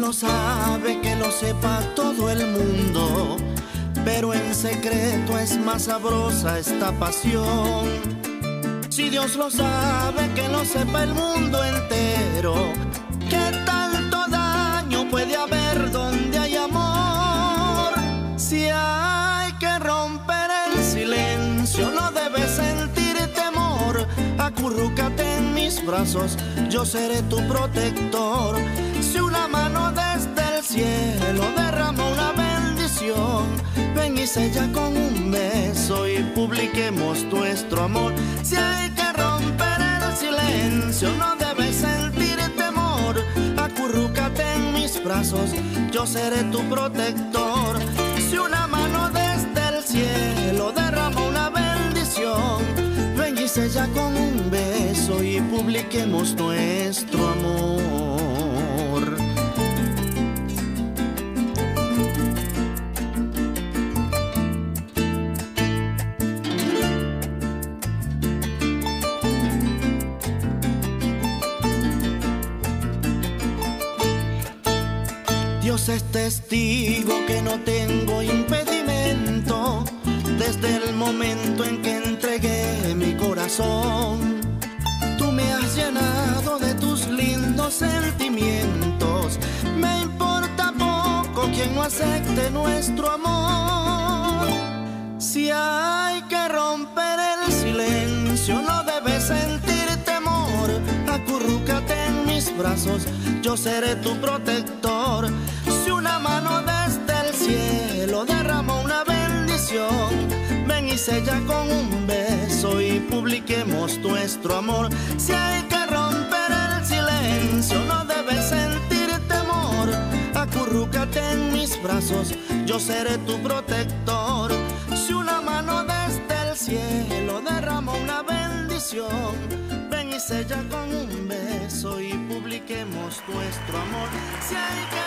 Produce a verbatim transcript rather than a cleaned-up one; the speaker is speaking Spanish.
lo sabe, que lo sepa todo el mundo, pero en secreto es más sabrosa esta pasión. Si Dios lo sabe, que lo sepa el mundo entero, ¿qué tanto daño puede haber donde hay amor? Si hay que romper el silencio, no debes sentir temor. Acurrúcate en mis brazos, yo seré tu protector. Si una mano desde el cielo derrama una bendición, ven y sella con un beso y publiquemos nuestro amor. Si hay que romper el silencio, no debes sentir temor. Acurrúcate en mis brazos, yo seré tu protector. Si una mano desde el cielo derrama una bendición, ven y sella con un beso y publiquemos nuestro amor. Dios es testigo que no tengo impedimento desde el momento en que entregué mi corazón. Tú me has llenado de tus lindos sentimientos. Me importa poco quien no acepte nuestro amor. Si hay que romper el silencio, no debes sentir temor. Acurrúcate en mis brazos, yo seré tu protector. Si una mano desde el cielo derrama una bendición, ven y sella con un beso y publiquemos nuestro amor. Si hay que romper el silencio, no debes sentir temor. Acurrúcate en mis brazos, yo seré tu protector. Si una mano desde el cielo derrama una bendición, ven y sella con un beso y publiquemos nuestro amor. Si hay que